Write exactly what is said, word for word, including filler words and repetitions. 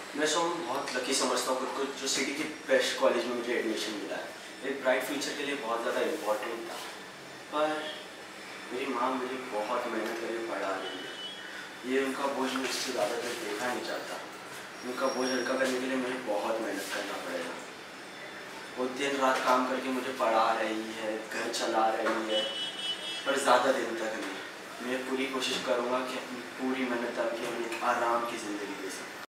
मैं सो बहुत लकी समझता हूँ खुद को जो सिटी के बेस्ट कॉलेज में मुझे एडमिशन मिला है। एक ब्राइट फ्यूचर के लिए बहुत ज़्यादा इम्पोर्टेंट था, पर मेरी माँ मुझे बहुत मेहनत करके पढ़ा रही है। ये उनका बोझ मैं इससे ज़्यादा तक देखा नहीं चाहता। उनका बोझ हल्का करने के लिए मुझे बहुत मेहनत करना पड़ेगा। वो दिन रात काम करके मुझे पढ़ा रही है, घर चला रही है, पर ज़्यादा दिन तक नहीं। मैं पूरी कोशिश करूँगा कि अपनी पूरी मेहनत करके उन्हें आराम की ज़िंदगी दे सकूँ।